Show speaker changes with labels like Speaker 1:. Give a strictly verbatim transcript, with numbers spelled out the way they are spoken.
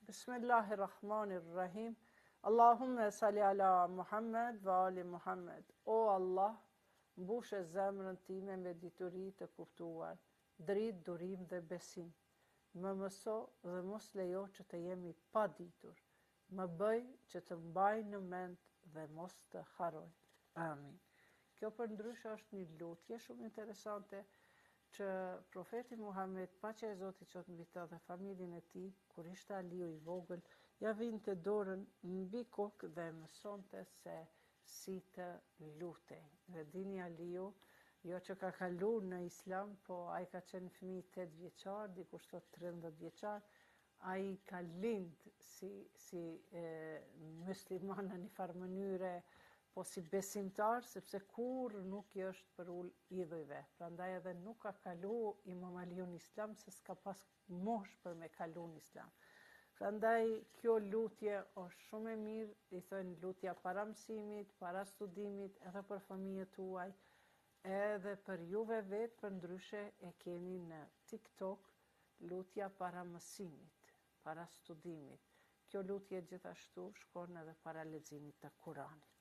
Speaker 1: Bismillahirrahmanirrahim. Allahumme salli ala Muhammed wa ali Muhammed. O Allah, mbushe zemrën time me dituri të kuptuar, dritë, durim dhe besim. Më mëso dhe mos lejo që të jemi pa ditur. Më bëj që të mbaj në mend dhe mos të haroj. Amin. Kjo përndryshe është një lutje shumë interesante që profeti Muhammed, paqja e Zotit qoftë mbi të dhe familjen e tij, kur ishte Aliu i vogël, ja vinte dorën mbi kokë dhe mësonte se si të lutej. Dhe dini Aliu, jo që ka kalu në islam, po ai ka qenë fëmijë tetë vjeçar, dikush thotë tridhjetë vjeçar, ai ka lind si, si e, musliman në një farë mënyre, po si besimtar, sepse kur nuk i është për ul idhujve. Prandaj edhe nuk ka kalu Imam Aliu në islam, se s'ka pas mosh për me kalu në islam. Prandaj kjo lutje është shumë e mirë, i thënë lutja para mësimit, para studimit, edhe për fëmijët tuaj, edhe për juve vetë, për ndryshe e keni në TikTok lutja para mësimit, para studimit. Kjo lutje gjithashtu shkon edhe para leximit të Kuranit.